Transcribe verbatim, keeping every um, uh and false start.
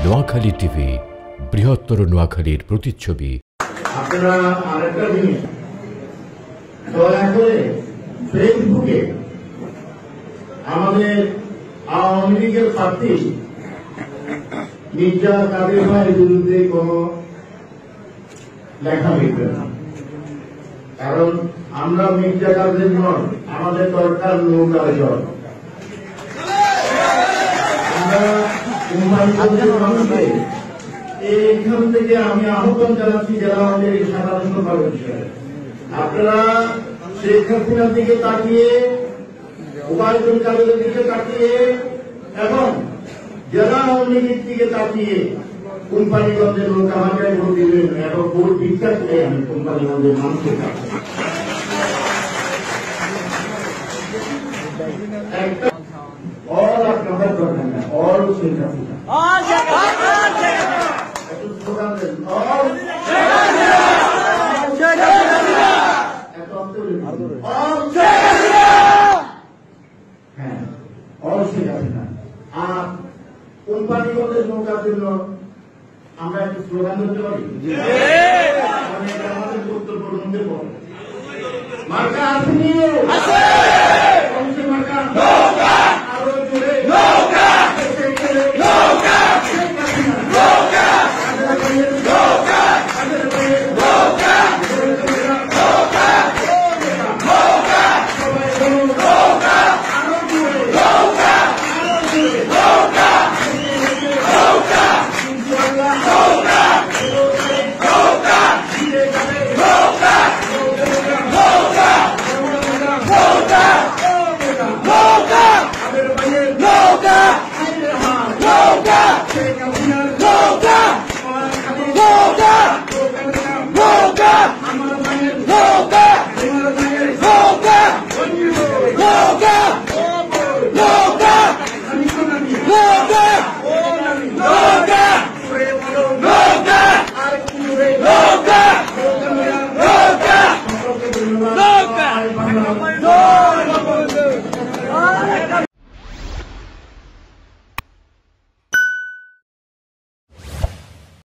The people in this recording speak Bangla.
নোয়াখালী টিভি, বৃহত্তর নোয়াখালীর প্রতিচ্ছবি। আপনারা আরেকটা জিনিস দয়া করে ফেসবুকে আমাদের আওয়ামী লীগের প্রার্থী মির্জা কাদের ভাইয়ের বিরুদ্ধে কোন লেখা লিখবেন না, কারণ আমরা মির্জা কাদের নন, আমাদের দরকার নৌকার জল। আমরা এইখান থেকে আমি আহ্বান জানাচ্ছি যারা আমাদের এই সাধারণ সম্পাদক হিসেবে, আপনারা শেখ হাসিনার দিকে তাকিয়ে, উপায়ুল কাদের দিকে তাকিয়ে এবং জেলা আওয়ামী লীগের দিকে তাকিয়ে কোম্পানিগঞ্জের লোক আমাকে ভোট দিবেন এবং ভোট ভিক্ষা করে আমি কোম্পানিগঞ্জের মানুষের কাছে একটা all are covered government, all Sheikh Hasina. All Sheikh Hasina. All Sheikh Hasina. All Sheikh Hasina. All Sheikh Hasina. হ্যাঁ, all Sheikh Hasina. আর কোম্পানিগঞ্জের নৌকার জন্য আমরা একটু স্লোগান দিতে পারি। মানে এটা আমাদের উত্তরপূর্বের বল। মার্কা আসেনি। আছে। মার্কা।